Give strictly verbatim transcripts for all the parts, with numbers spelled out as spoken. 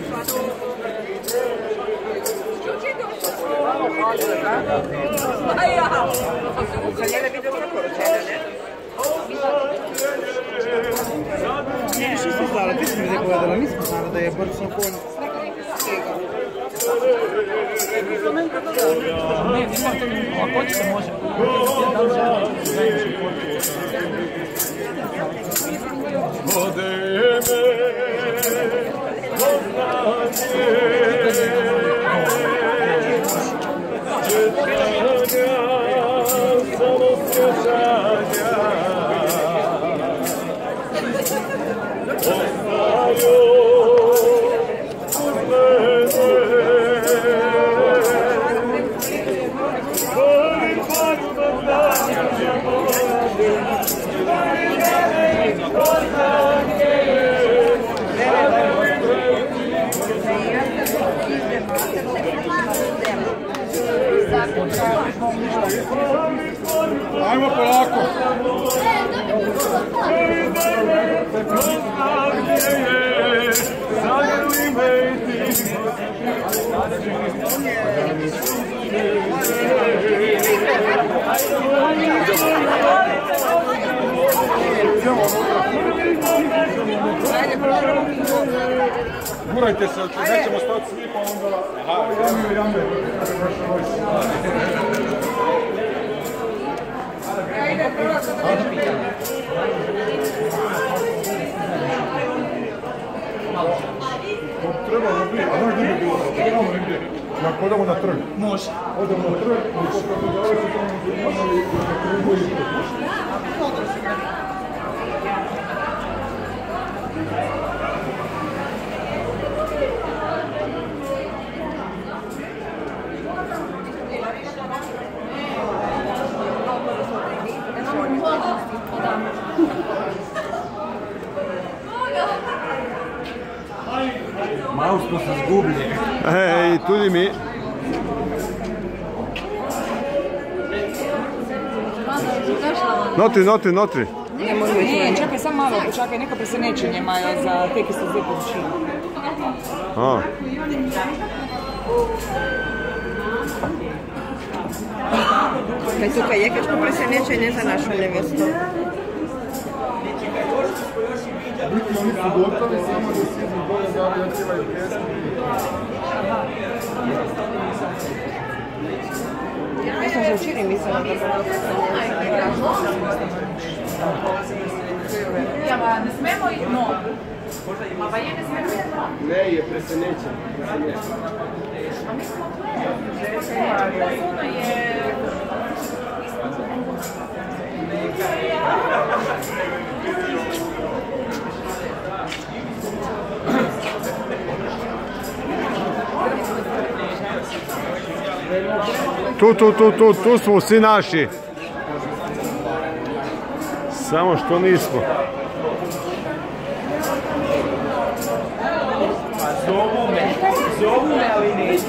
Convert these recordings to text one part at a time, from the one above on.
Ne, še si zdala, ti si mi zdaj povedala, nismo znala, da je brčno konj. Ne, nimate, ako hoćete može. Vode me, poznanje, četanja, samo sjećanja. Ostaju uz mene, volim parima znanje moje, Ajmo polako. Gurajte se, nećemo stati svi pa onda... Aha, jame, jame. Trebamo biti, a znaš gdje bi bilo? Trebamo negdje. Ako odamo na trg. Može. Odamo na trg, i to kako dole se tamo imali na trgu i Malo smo se zgubili. Ej, tudi mi. Notri, notri, notri. Ne, čakaj, sam malo, čakaj, neka presenečenje imajo za te, ki so zdaj površili. A. Kaj tukaj je kakšno presenečenje za našo nevesto? biti oni su gotovi, samo da si idu dole da li očevaju pjesmi. Ja sam se učili mislila da Ja, pa ne smemo ih no. Ma pa je ne smemo ih no. Ne, je presenečen. A mi smo tu. Ono je... Tu, tu, tu, tu, tu smo svi naši. Samo što nismo. Zovu me, zovu me, ali neću.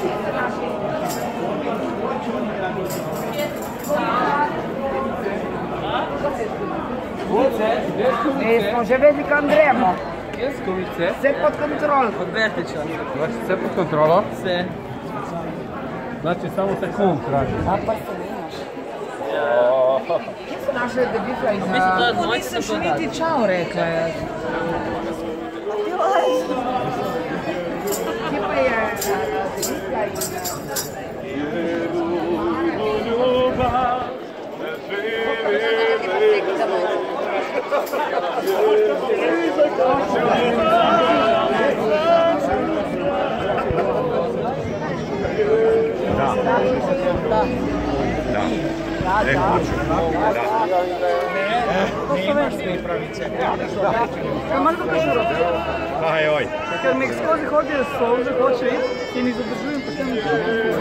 E, smo že vedeli kam gremo. Pjeskovice. Vse pod kontrolo. Pod Vertića. Znači sve pod kontrolom? Sve. Znači samo sekund traži. A pa se nemaš. Kje su naše debitle iz... Kako nisam što niti čao rekla ja. Kje pa je debitle iz... Da. Da. Da. Ne hoću. Da. Ne, nemaš te pravice. Možda kažu rob. Aj, oj. Kad mi skozi hodio s ovdje hoće i i mi zadržujem pa što mi zadržujem.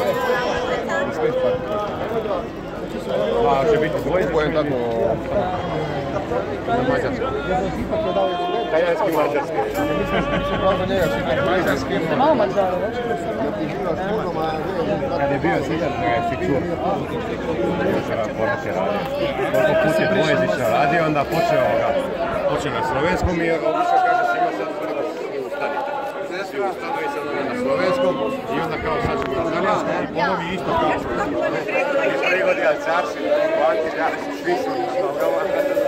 Pa će biti dvoje koje tako... Mađarski. Tajanski mađarski. Malo mađara, Kad je bio Siljan, ga je svi čuo. Koliko put je dvojezično radio, onda počeo ga. Počeo na slovenskom i obično kaže svima sad treba se ustaniti. si ustanovi sad ono na slovenskom i onda kao sad ćemo na talijanskom i ponovi isto kao i prigodi alcarsi, kvartir, ja, svi su na Slovama.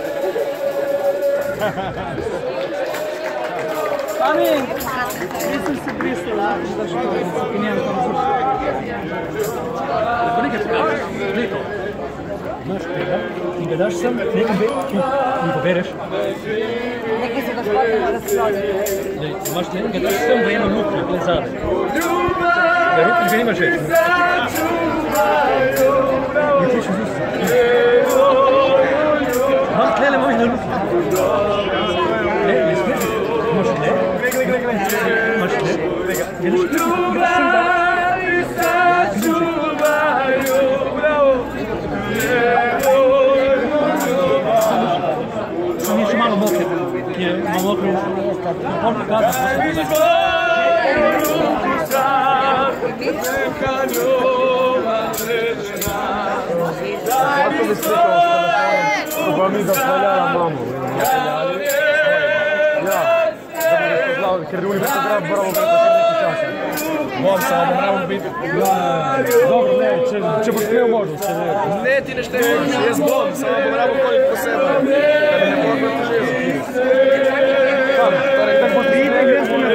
Ами, nisam se brisala, da što je opinijan tamo slušati. To nekaj pokažeš, neko. Znaš tega in ga daš sem, nekaj be, in pobereš. Neki se gospodino razpravljaju. Imaš nekaj, ga daš sem v eno luknjo, tle zade. Ja, luknjo ga nimaš več. Ne kliš v usta. Imam tlele moj na luknjo. Ne, ne smeš. Imaš tle. Imaš tle. Gledaš tle. Gledaš sem da. Sam je še malo mokre, ki je malo mokre ušlo. Na pol pokazam, ko smo Kako bi slikao s telefonom, pa mi zahvaljala mamu. Ja, da bi ga spoznao, ker drugi bi se grab bravo preko neki časa. Bom samo, da moramo biti... Dobro, ne, če, če boš imel možnost, se ne. Ne, ti nešto ne možeš, jaz bom, samo bom rabo koliko posebno. Da bi ne mogla ti živo. Torej, da bo ti ide, gre smo na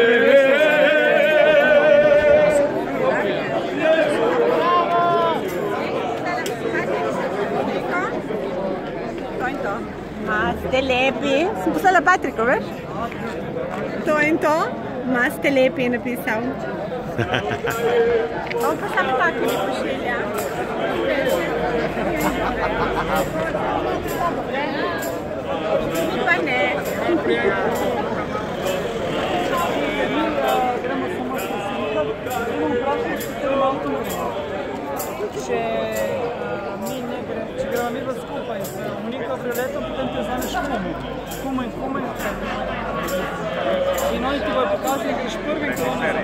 Ma ste lepi. Sem poslala Patriku, veš? To in to. Ma ste lepi je napisal. On pa samo tako mi pošilja. Pa ne. Gremo samo s slikom. Imam vprašanje s tem avtomobilom. Če mi ne gre, če gremo mi dva skupaj s Moniko Brioletom, potem te vzameš kumu. Kumu in kumu in kumu. In oni ti bojo pokazali, greš prvi in to ne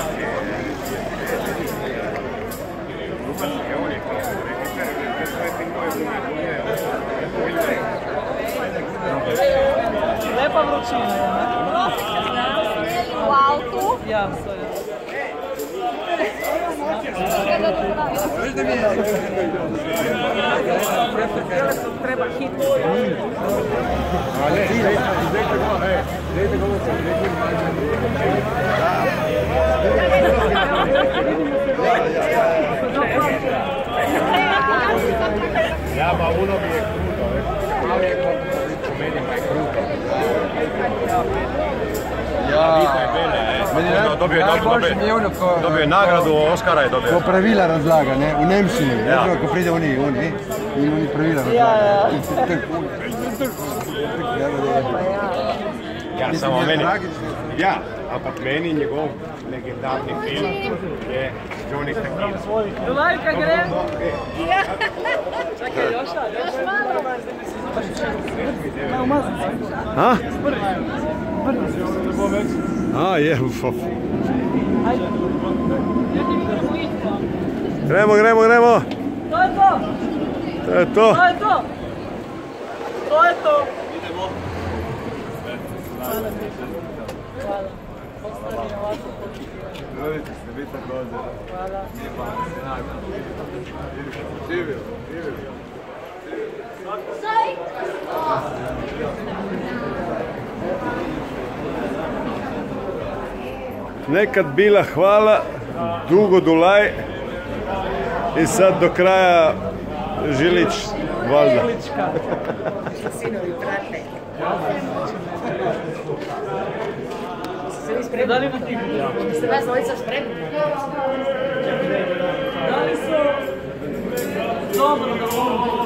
lepa vročina je, ne? V avtu. Ja, so je. Treba hitno. Ja, ma uno mi je kruto, veš, malo je kot po meni pa je kruto. Ja, Dobio je nagradu Oskara je dobio. ko pravila razlaga, ne, v Nemščini, Ja. ko pride oni, oni, in oni pravila razlaga. Ja, samo meni. Ja, ampak meni njegov legendarni film je Johnny Tequila. Dolaj, kaj gre? Čakaj, Joša, još malo. Ne, umazam se. A? A, je, uf. Gremo, gremo, gremo. To je to! To je to. To je to! To je to! Rodite se, biti također. Hvala. Živio, živio. Nekad bila hvala, dugo Dulaj i sad do kraja Žilić, valjda. Sinovi prate. Da li na ti? Ste vas dvojica spremni? Da li su... Dobro, da mogu.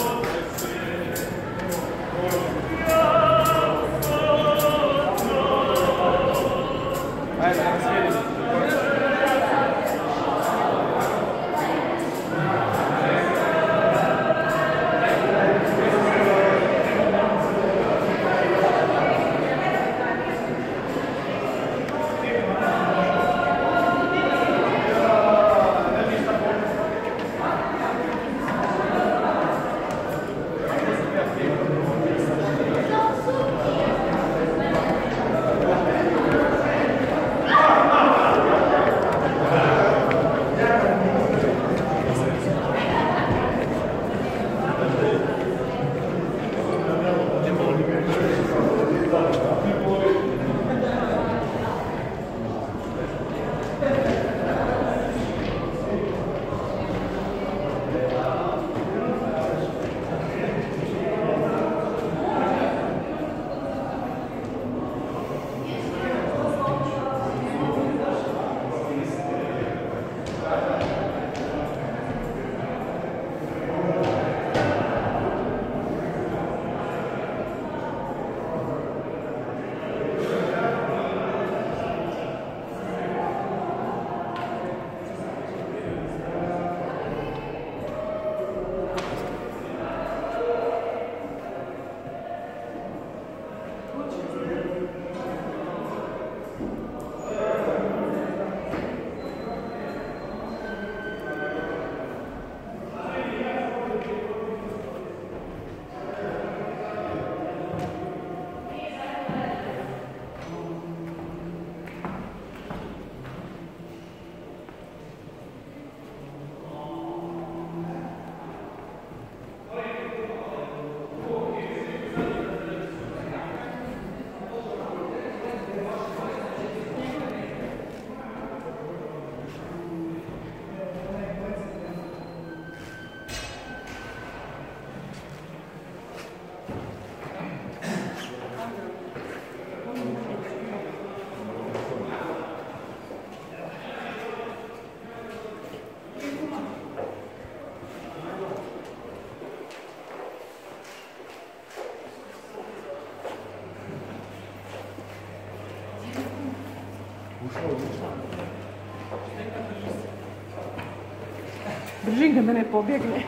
Držim ga da ne pobjegne.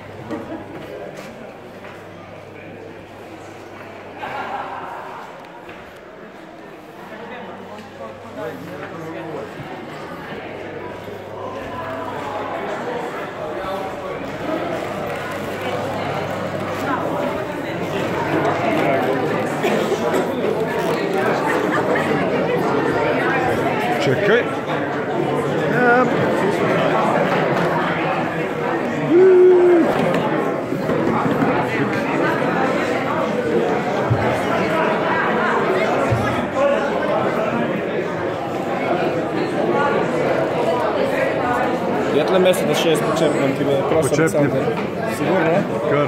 Čekaj. Я tle mesto da šest počepnem ti me prosa Počepnem. Sigurno? Kar.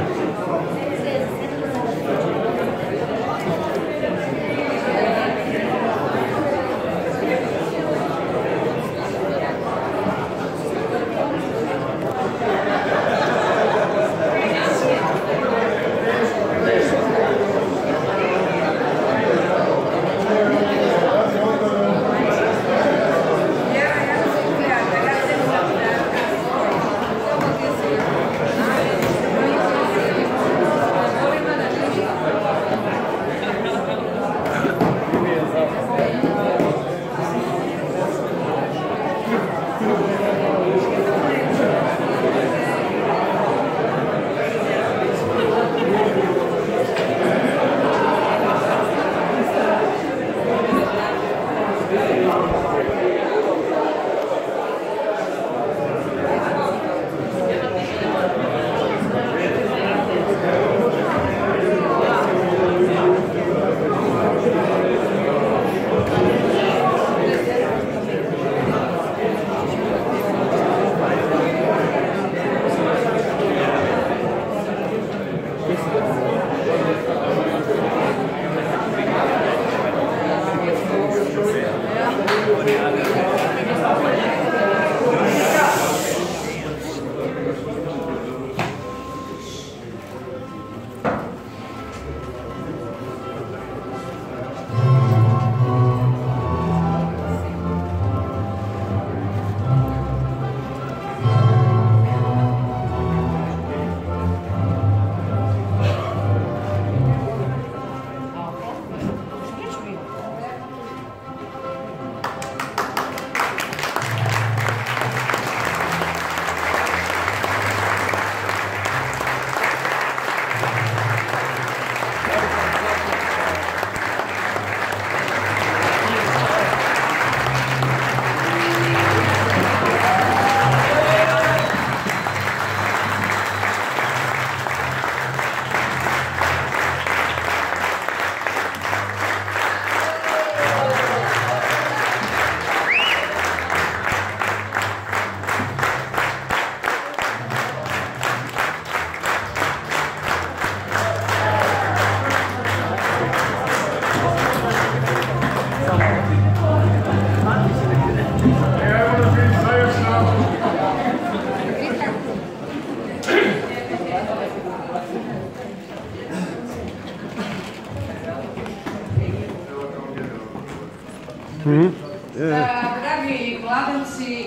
Dragi mladenci,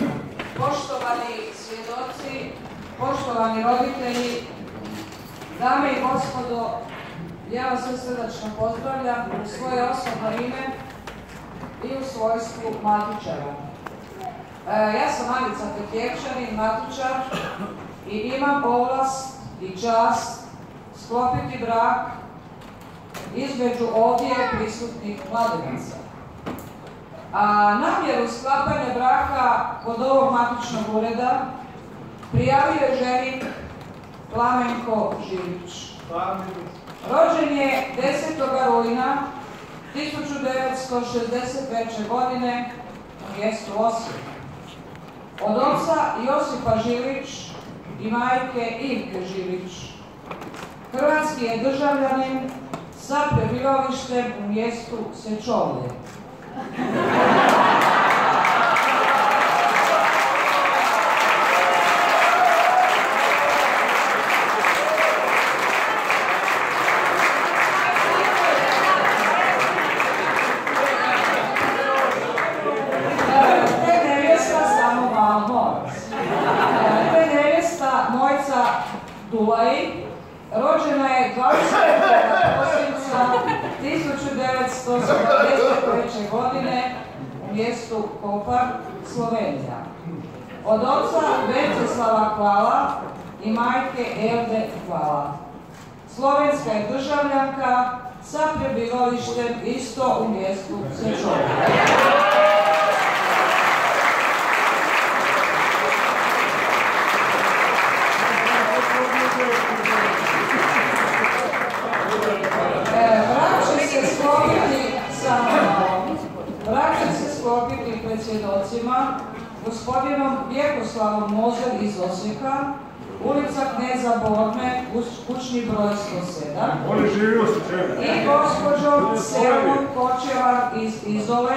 poštovani svjedoci, poštovani roditelji, dame i gospodo, ja vas sve srdačno pozdravljam u svoje osobno ime i u svojstvu matičara. Ja sam Anica Petljevčanin, matičar, i imam ovlast i čast sklopiti brak između ovdje prisutnih mladenaca. A namjeru sklapanja braka kod ovog matičnog ureda prijavio je ženin Plamenko Žilić. Rođen je desetog rujna tisuću devetsto šezdeset treće. godine u mjestu Osijek. Od oca Josipa Žilić i majke Ivke Žilić. Hrvatski je državljanin sa prebivalištem u mjestu Sečovlje. Te nevjesta samo malo morac. Te nevjesta Dulaji. Rođena je dvadesetog prosinca tisuću devetsto sedamdeset treće. godine u mjestu Kopar, Slovenija. Od oca Venceslava Hvala i majke Elde Hvala. Slovenska je državljanka sa prebivalištem isto u mjestu Sečovina. Brak će se sklopiti pred svjedocima gospodinom Vjekoslavom Mozer iz Osijeka, ulica Kneza Borne, kućni broj sto sedam, i gospođom Selmom Kočevar iz Izole,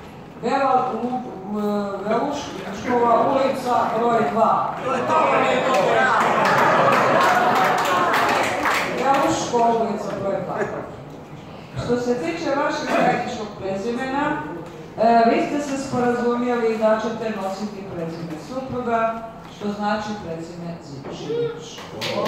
Veluškova ulica broj dva. Veluškova ulica broj dva. Što se tiče vašeg zajedničkog prezimena, e, vi ste se sporazumjeli da ćete nositi prezime supruga, što znači prezime Žilić.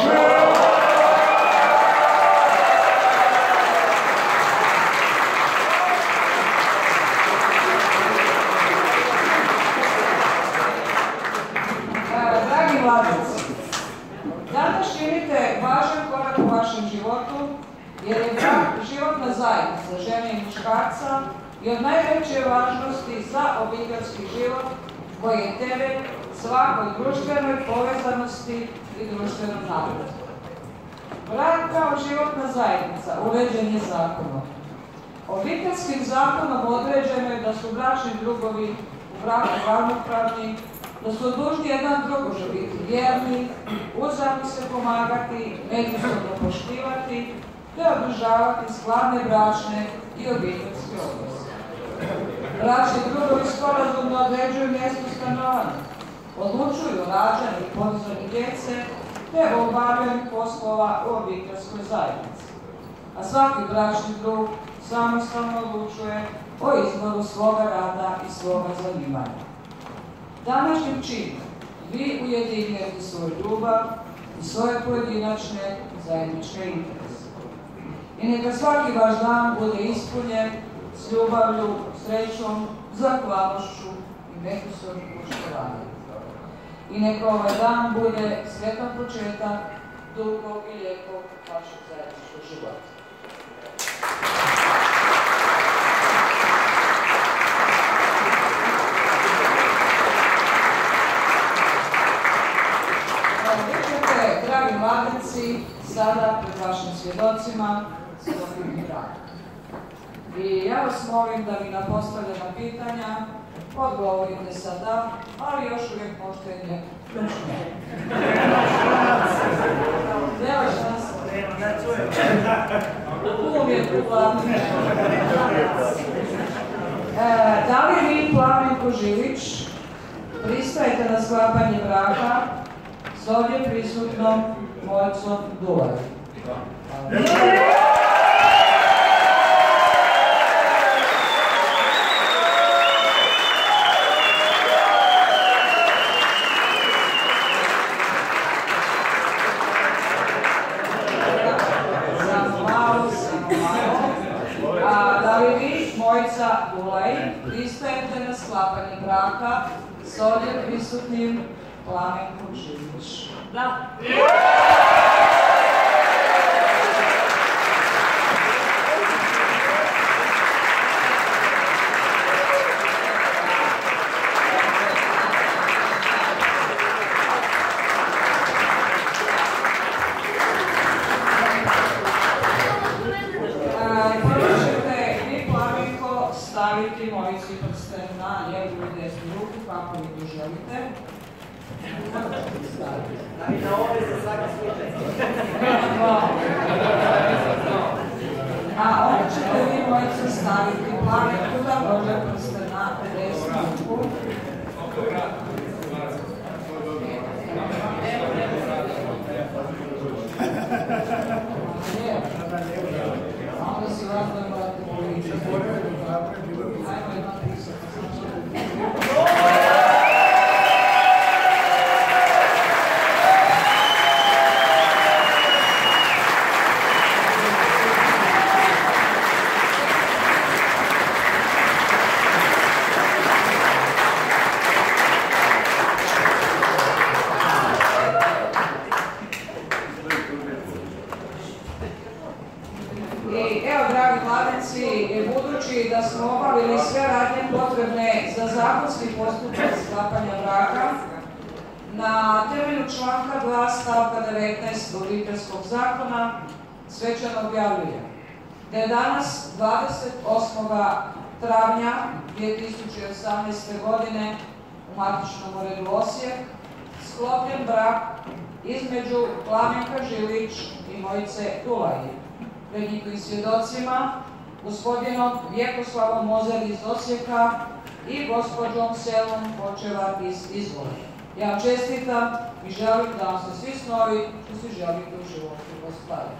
E, dragi mladici, danas činite važan korak u vašem životu, jer je brak životna zajednica žene i muškarca i od najveće važnosti za obiteljski život koji je teret svakoj društvenoj povezanosti i društvenom napretku. Brak kao životna zajednica uređen je zakonom. Obiteljskim zakonom određeno je da su bračni drugovi u braku ravnopravni, da su dužni jedan drugože biti vjerni, uzajamno se pomagati, međusobno poštivati, te održavati skladne bračne i obiteljske odnose. Bračni drugovi sporazumno određuju mjesto stanovanja, odlučuju o rađanju i podizanju djece, te o obavljanju poslova u obiteljskoj zajednici. A svaki bračni drug samostalno odlučuje o izboru svoga rada i svoga zanimanja. Današnjim činom vi ujedinjujete svoju ljubav i svoje pojedinačne zajedničke interese. I neka svaki vaš dan bude ispunjen s ljubavlju, srećom, zahvalnošću i međusobnim poštovanjem. I neka ovaj dan bude sretan početak dugog i lijepog vašeg zajedničkog života. Vidite, dragi mladnici, sada pred vašim svjedocima sklopiti brak. I ja vas molim da mi na postavljena pitanja odgovorite sada, ali još uvijek možete ne ne. Nema šansa. Uvijek uglavnom. Da li vi, Plavenko Žilić, pristajete na sklapanje braka s ovdje prisutnom Mojcom Dulaj? Mojca Dulaj, pristajete na sklapanje braka s ovdje prisutnim Plavenkom Žilić? Da. Staviti Mojci prsten na njegovu desnu ruku, kako vi to želite. Da mi na ove za svaki slučaj. A onda ćete vi Mojci staviti Plavenku da može prsten na desnu ruku. Onda si vas da morate policati. sklapanja braka na temelju članka dva stavka devetnaest Obiteljskog zakona svečano objavljuje da je danas dvadeset osmog travnja dvije tisuće osamnaeste. godine u matičnom uredu Osijek sklopljen brak između Plamenka Žilić i Mojice Tulaji. Pred njihovim svjedocima, gospodinom Vjekoslavom Mozer iz Osijeka i gospođom Selom Počevar iz Izvora. Ja vam čestitam i želim da vam se svi snovi što si želite u životu ostvari.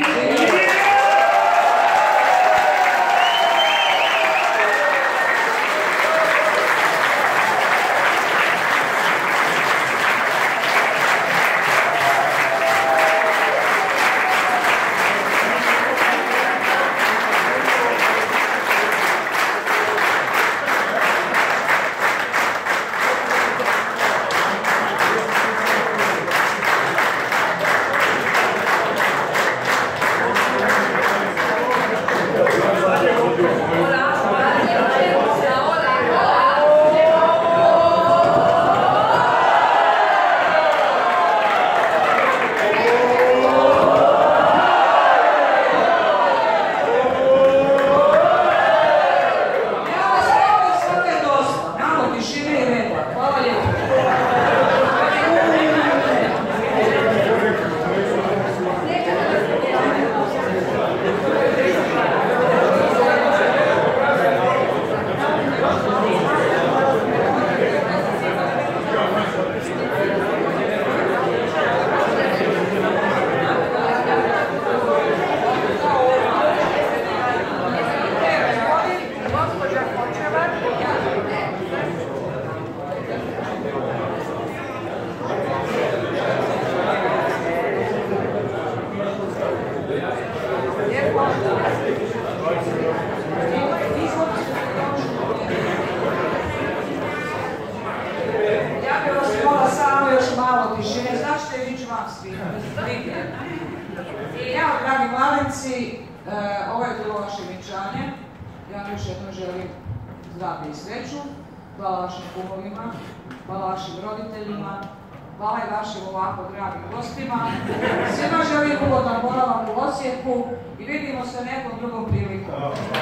I ja, dragi mladenci, ovo je bilo vaše vjenčanje. Ja vam još jednom želim zdravlje i sreću. Hvala vašim kumovima, hvala vašim roditeljima, hvala i vašim ovako dragim gostima. Svima želim ugodan boravak u Osijeku i vidimo se nekom drugom prilikom.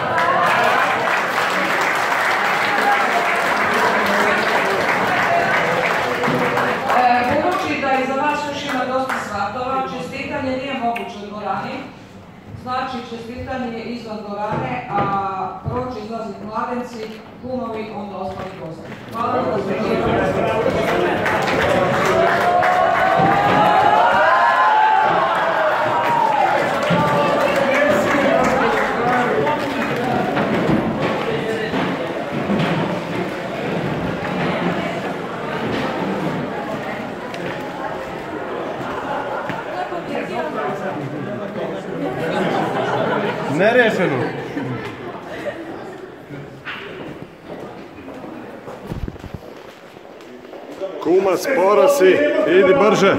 Budući da i za vas još ima dosta svatova, čestitanje nije moguće u dvorani, znači čestitanje je izvan dvorane, a prvo će izlaziti mladenci, kumovi, onda ostali gosti. Hvala vam za Nerešeno. Kuma, sporo si, idi brže.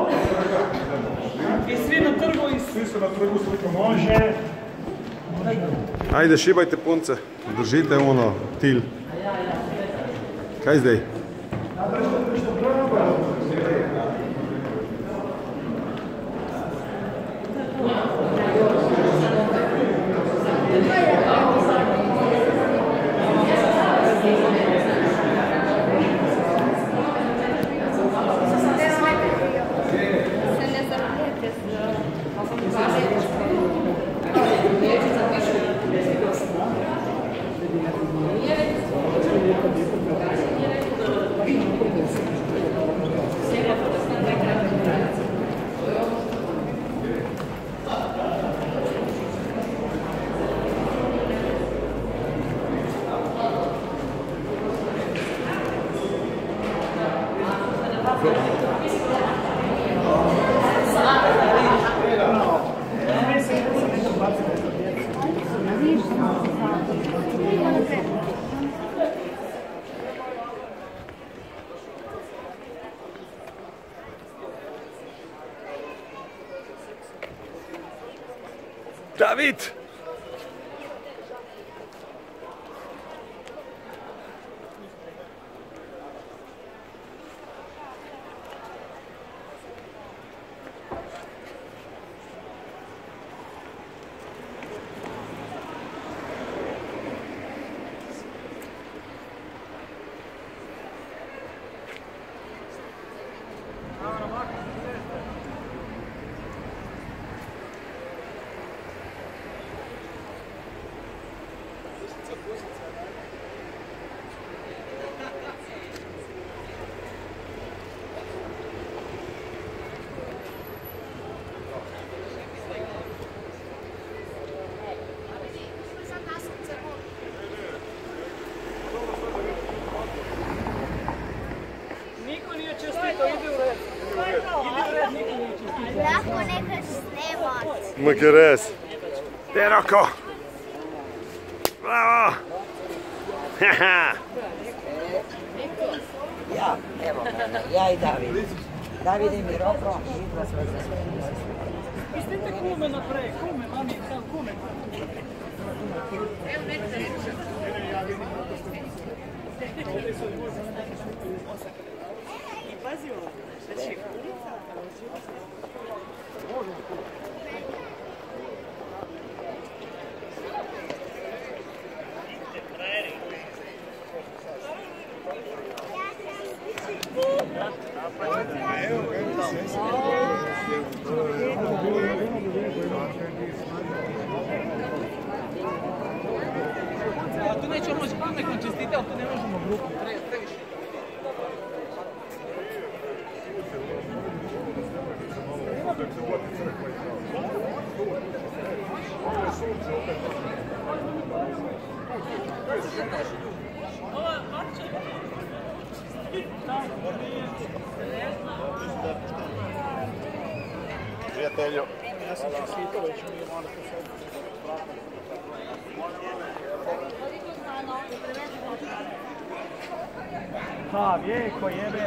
I svi na trgu i Svi su na trgu, sliko može. Ajde, šibajte punce, držite ono, tilj. Kaj zdaj? David! Lahko nekaj snemat. Mak je res. Te roko. Bravo. Ja, evo, ja i David. David i Miroko, vidva smo se. Pustite kume naprej, kume, mami, tam kume. I pazi ovo, znači kulica, A tu nećemo moći pametno čestiti, ali tu ne možemo grupu, previše. Prijatelju. Ja sam čestitao, već mi je malo po sebi. Ha, vijeko jebe.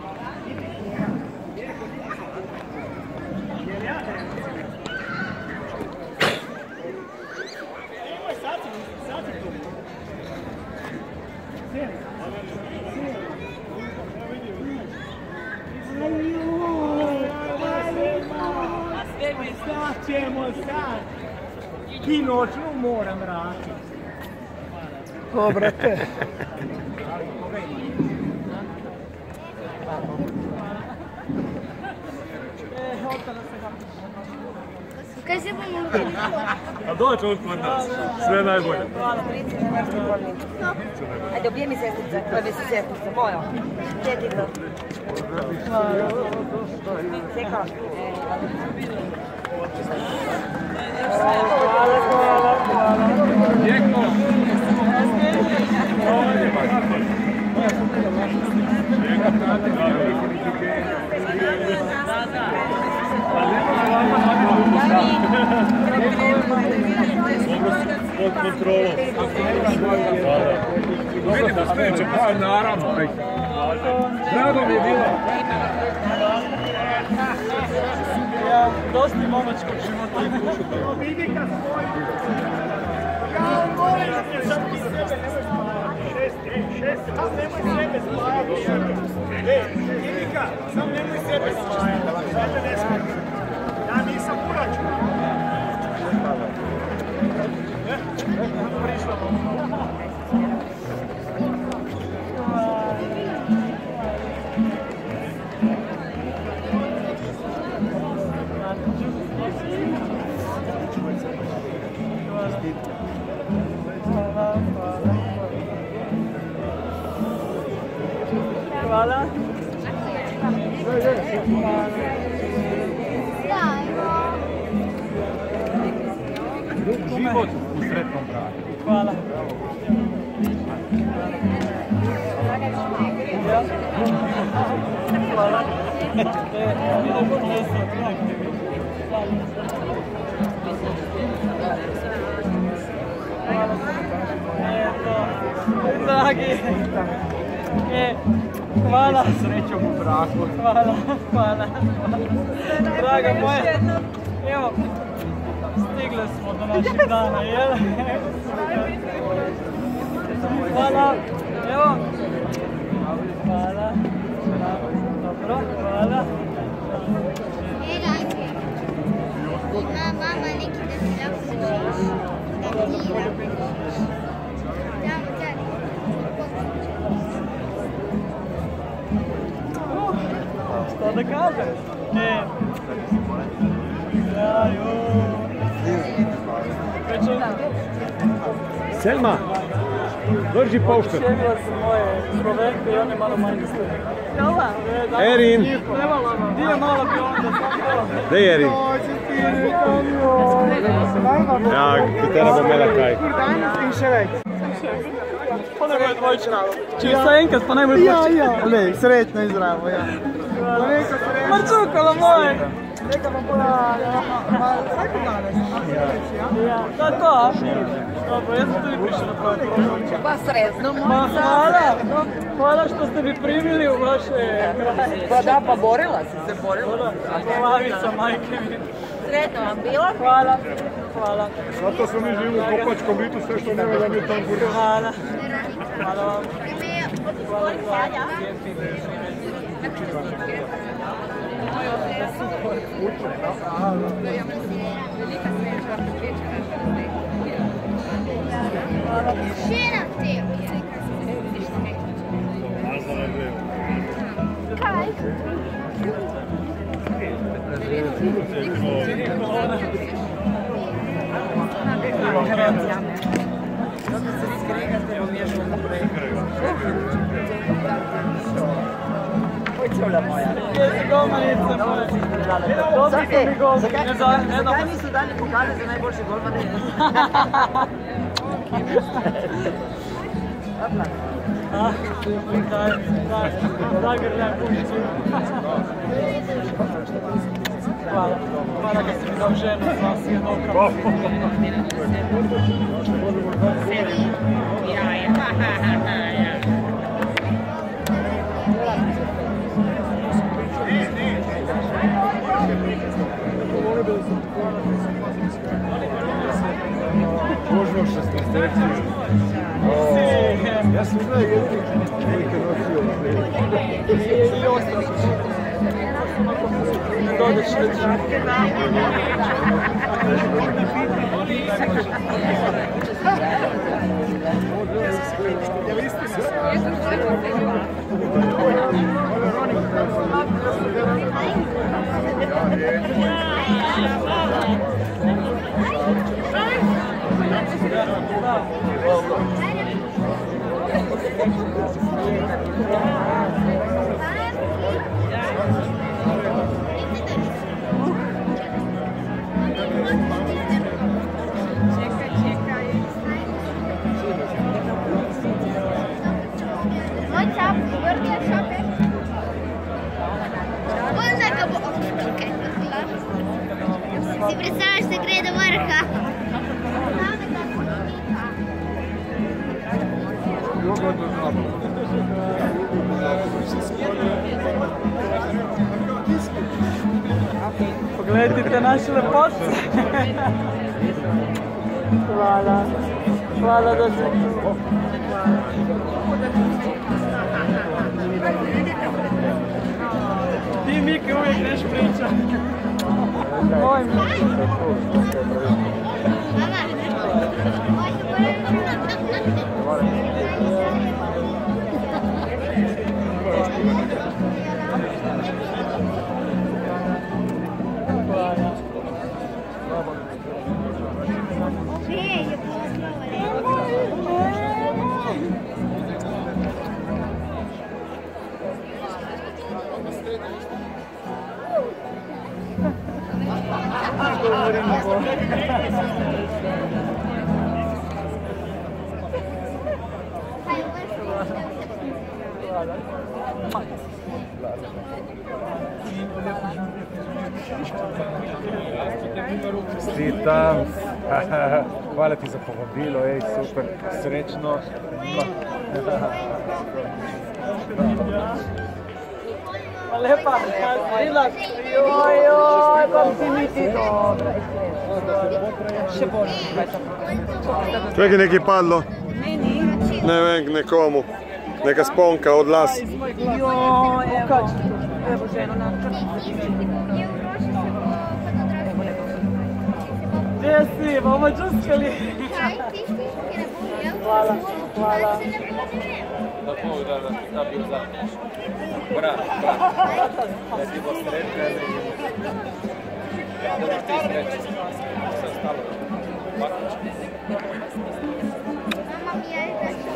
Sad ćemo sad. I noćnu moram vratiti. O, brate. Kaj se bomo učili? A doći od kod nas. Sve najbolje. Ajde, obije mi sestrica, koja bi se sestrica, moja. Četito. Seka. Hvala, hvala, hvala. Jeko. Pod kontrolom. Vidimo sljedeće, pa naravno. Drago mi je bilo. Ja, dosta momačkog života i dušu. Vidi kad svoj. Ja molim te, sad ti sebe nemoj spavati. Šest, šest, sad nemoj sebe spavati. Ej, Ivika, sam nemoj sebe spavati. Sad te ne smijeti. Ja nisam uračun. Prišla vam. Hvala. Život u sretnom braku. Hvala. Hvala. Dragi. E, hvala. Srećom u braku. Hvala, hvala. Draga moja, evo, stigle smo do našeg dana, jel? Hvala, evo. Hvala. Dobro, hvala. Ima mama neki da ti napušiš. Da ti napušiš. Tamo, tamo. Što da kažem? E. Ja, joj. Selma, drži paušter. Ševila sam moje Slovenke i one malo manje slike. Jova? Erin. Gdje je malo bi onda sam? Gdje je Erin? Ja, kitara bo imela kaj. In še več. Pa ne bojo dvojčka. Če vse enkrat, pa ne bojo dvojčka. Ja, ja. Lej, srečno in zdravo, ja. Marčukalo moje! Neka vam boja... Svaki danas. Ja. To je to? Dobro, ja sam tudi prišla na pravi program. Pa sretno, Ma hvala! Hvala što ste mi primili u vaše kraje. Pa da, pa borila si se, borila. Glavica, majke mi. Sretno vam bilo? Hvala. Hvala. Zato smo mi živimo u Kopačkom ritu, sve što nema da mi je tanko. Hvala. Hvala vam. Šena te! Kaj? Zato se skregate, bom jaz šla naprej. Oj, čula moja. Jesi golmanica moja. Dobite mi gol. Zakaj niso dali pokale za najboljši golman? Ah, daj, daj, zagrljaj pušću. Hvala, hvala da si mi dao ženu, s vas jednog kapu. Možno šestnaest. Ja sam znao jedini neke nosio. I ostalo. Ne dodeš već. Si predstavljaš se gre do vrha? Pogledajte naše lepote. Hvala. Hvala da ste tu. Ti Miki uvijek neš priča. Moj Miki. Stitam. Hvala ti za povabilo, ej, super, srečno. Lepa, Rilak, joj, joj, kam si mi ti dobro. Še bolj. Čekaj, nekaj padlo. Ne vem, nekomu. Neka sponka od las. Joj, evo, evo ženo nam krati. Gdje si, bomo čuskali. Hvala, hvala. Da Bog da, da bio zapneš. Brat, brat. Da ti bo sretna. Da bi ti srećen. Sve stalo. Makač. Mama mi je rekla.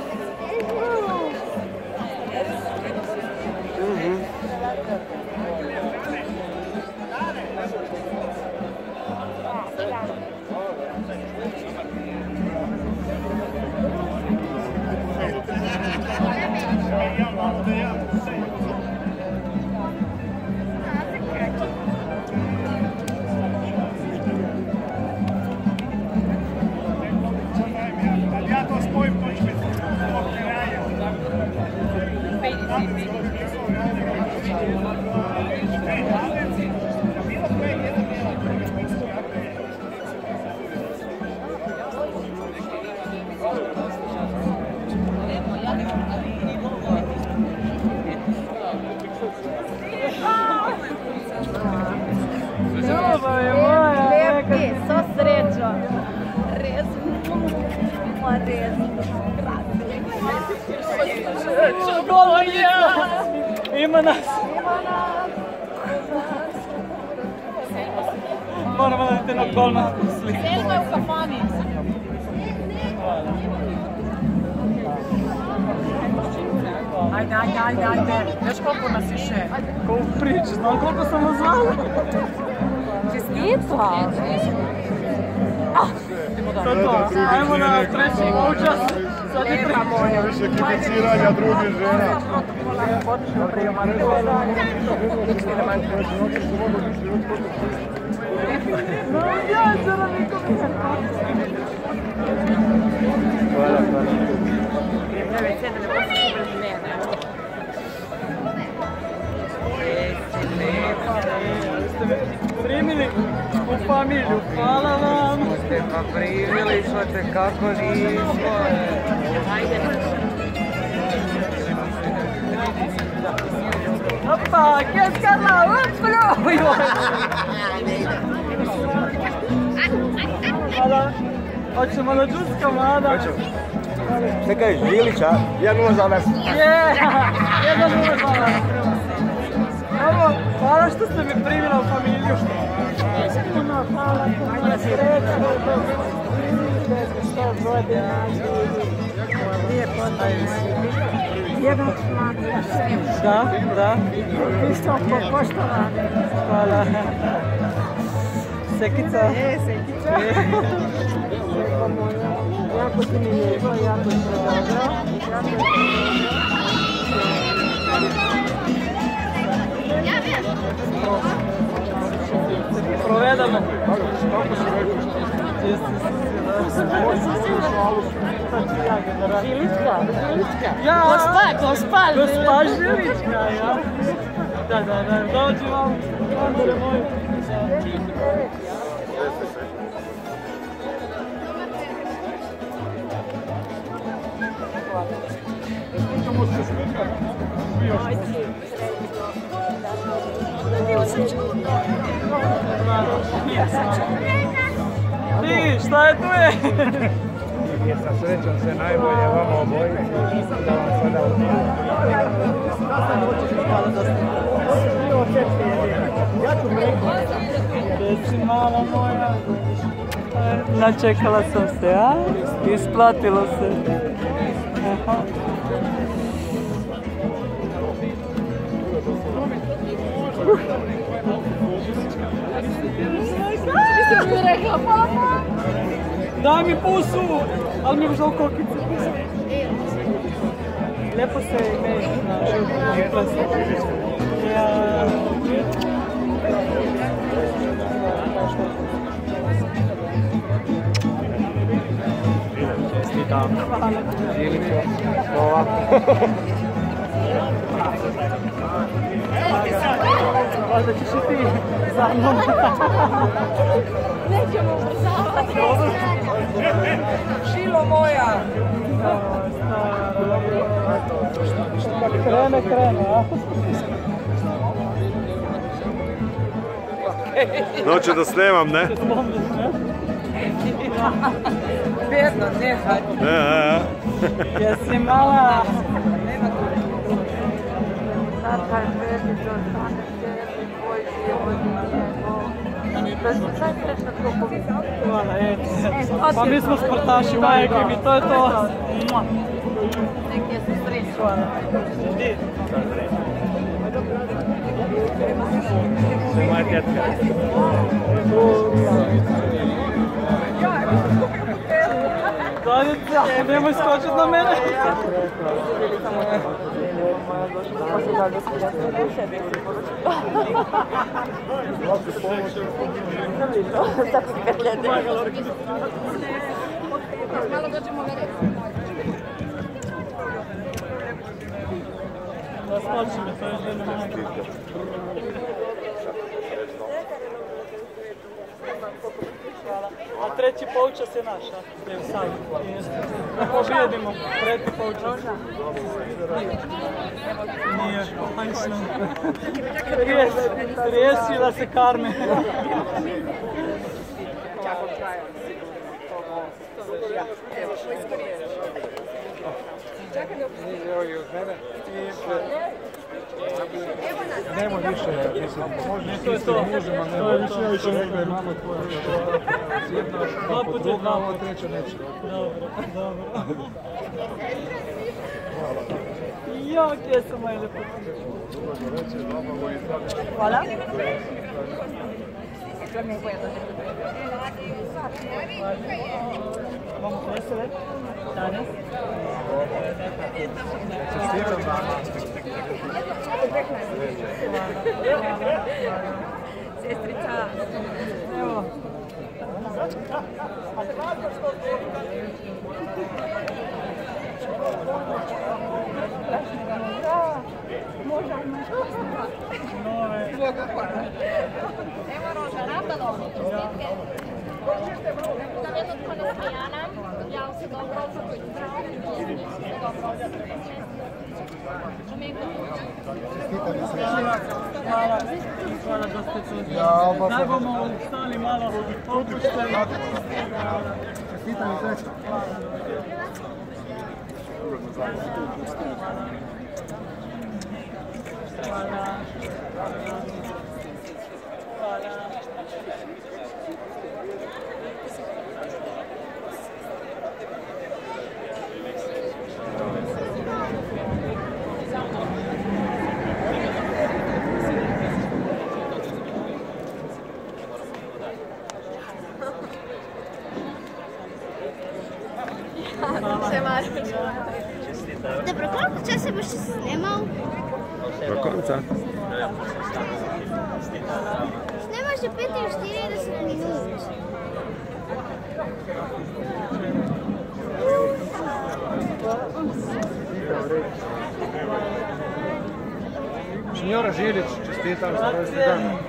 Golo je! Ima nas! Moramo da te na golna sliku. Selma je u kafani. Ajde, ajde, ajde, ajde. Još koliko nas više? Ko u priči, znam koliko sam vas zvala. Čestitla. Sad to, ajmo na treći poučas. Sad je Nema moja. Više kipiciranja drugih žena. Potišno prije mantra. Ični na mantra. No, ja, zara nikom ne. Hvala, hvala. Ne već sedem, ne poslije brzi, ne, ne. Ste me primili u familiju, hvala vam. Ste pa primili, što te kako nismo. Opa, keskala, upljuj! Hvala. Hoćemo na džuska, mlada. Čekaj, Žilića, jedan nula za nas. Je, jedan nula za nas. Evo, hvala što ste me primili u familiju. Puno hvala, puno sreća. Sto godina. Lijepo jedan da, da. Visoko poštovani. Hvala. Sekica. Je, Sekica. Jako ti mi lijepo, jako ti mi dobro. Provedamo. Žilička, Žilička. Ja, gospa, gospa Gospa Žilička, ja. Da, da, da, dođi vam, Andore moj. Ti, šta je tu je? Je sa srećom se najbolje vama obojici da vam sada umijem. Ja ću mreko. Reci, mala moja. Načekala sam se, a? Isplatilo se. Aha. Nisi mi rekla, mama. Daj mi pusu, ali mi je žal kokice. Lepo se imeš na životnom plesu. Ja... Čestitam. Žilićo. Ovako. Valjda ćeš i ti za mnom. Nećemo ubrzavati. Šilo moja. Krene, krene, a? Noće da snemam, ne? Vjerno, ne, hajde. Ne, ne, ne. Jesi mala? Tata je vjerni do stane cijeli tvoj život i njegov. To je sve srećno tko Hvala, eto. Pa mi smo sportaši, majke mi, to je to. Nek je se srećno. Hvala. Moja tjetka. Dadica, nemoj skočit na mene. Malo dođemo vere. Da skoči me, to je žena. A treći poučas je naš, a? Evo sad. Da pobjedimo. Treći poučas. Nije, hajsno. Riješila se karme. Evo i od mene. Nemo više, mislim, možeš s istim mužima, nemo više, ja više rekao je mama tvoja. Jedna po druga, ovo treća neće. Dobro, dobro. Jak je sam moje lepotice. Hvala. Vamos vesele danes. Čestitam danas. Sestrica. Evo. Evo Roža, Rabdalo. Da vedno tako nasmejana, ja se dobro počutim. Hvala. Hvala da ste tu. Daj bomo ostali malo opušteni. Čestitam i srećno. Hvala. Dobro, koliko časa boš se snimal? Do konca. Snemaš je petinštirideset minut. Signora Žilić, čestitam za rođendan dan.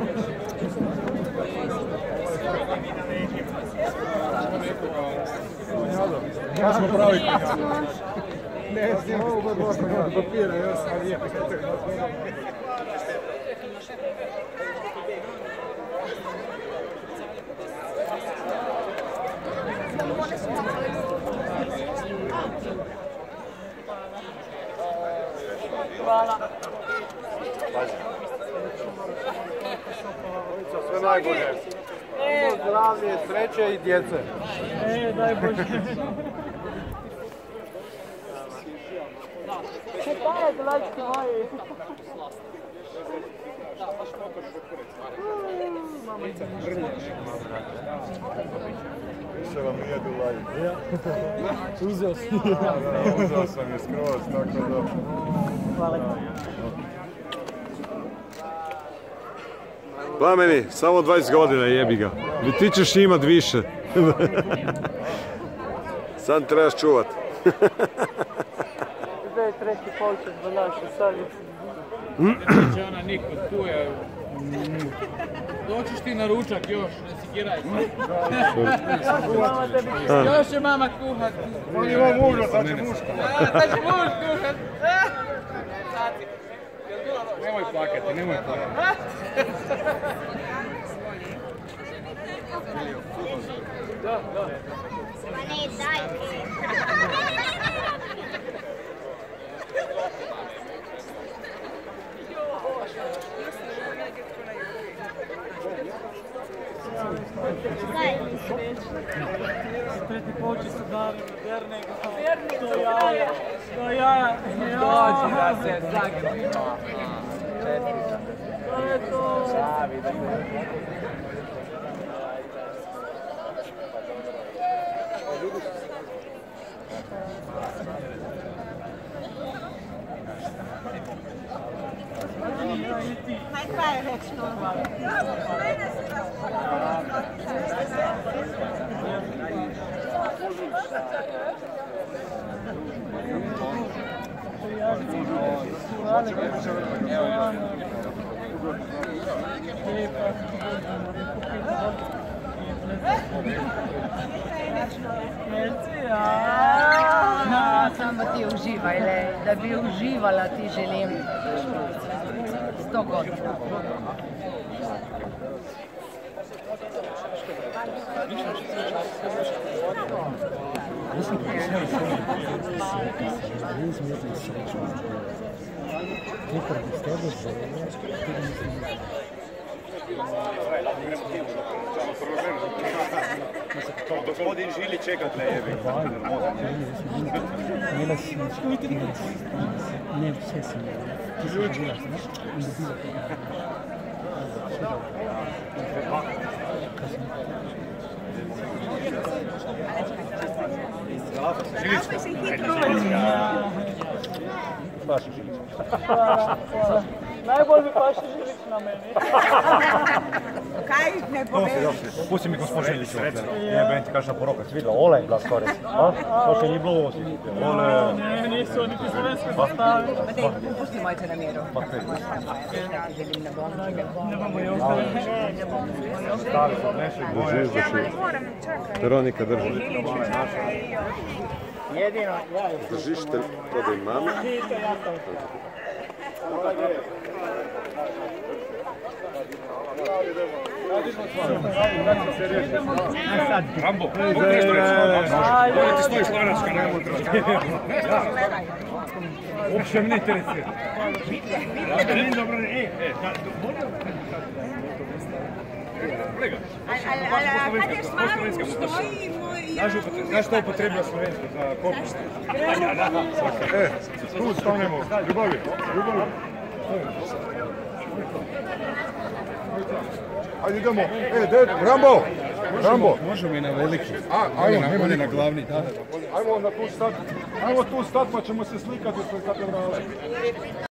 Ja smo pravi. Ne, znam ovo god možda od papira, još sam je. Hvala. Sve najbolje. Zdravlje, sreće i djece. E, daj Bože. Če taj glački moji? Više vam jedu lajit. Uzeo si. Uzeo sam je skroz, tako da... Hvala. Plameni, samo dvadeset godina jebi ga. Ti ćeš imat više. Sad trebaš čuvat. Gdje je treći polčak za našu savjetu? Neće ona niko, tu je. Doćiš ti na ručak još, ne sikiraj se. Još će mama kuhat. On ima muža, sad će muška. Sad će muž kuhat. Nemoj plakati, nemoj plakati. Ma ne, daj. Treti polčak su dali vjernega. Do jaja. Do jaja. Dođi da se zagrlimo. Čestitam. To je to. Naj kaj je večno. Samo ti uživaj, le, da bi uživala ti želim sto godina. Gospodin Žili čeka tle jebi. Ne, sve sam je. Ti si bila, znaš? Onda bila Baš Žilić. Najbolj bi paši Žilić na meni. Kaj ne poveš? Pusti mi gospod Žilić ovdje. Jebem ti kažem poroka, si vidjela, ole glas korec. To še nije bilo ovo, si vidjela. Ole. Ne, nisu, niti slovenski postavi. Pa dej, pusti mojte na mjeru. Pa kaj? Ne bomo jokali. Stavi se, nešto i boje. Držiš, držiš. Veronika, drži. Jedino, ja Držiš te, to da imam. Rambo, mogu nešto reći? Može, ti stoji Slovenačka, ne mogu trošiti. Uopće me ne interesira. Dobro, e, e, Ali kad je stvarno stoji moj... Znaš što upotrebila slovensko za kopust? E, tu stanemo, ljubavi, ljubavi. Ajde idemo, e, ded, Rambo, Rambo. Možemo i na veliki. A, ajmo, ajmo, on je na glavni, da. Ajmo na tu stat, ajmo tu stat pa ćemo se slikati ispred katedrale.